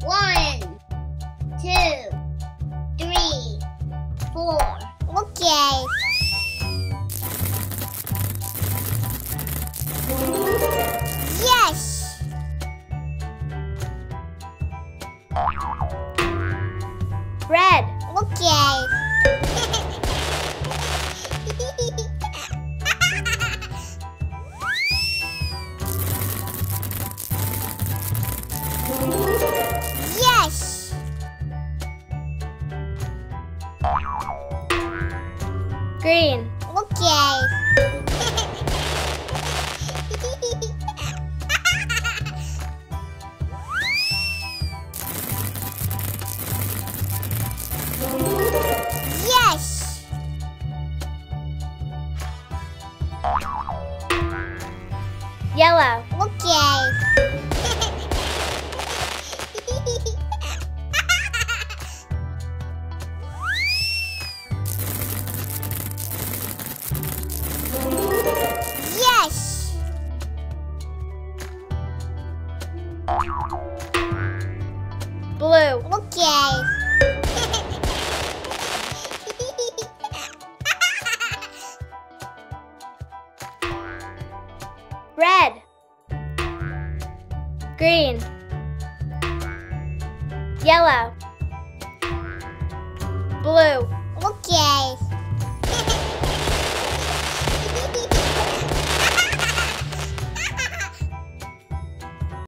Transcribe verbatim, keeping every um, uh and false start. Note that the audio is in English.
One, two, three, four. Okay. Yes. Red. Okay. Yes. Green. Okay. Yes. Yellow. Okay. Yes. Blue. Okay. Red. Green. Yellow. Blue. Okay.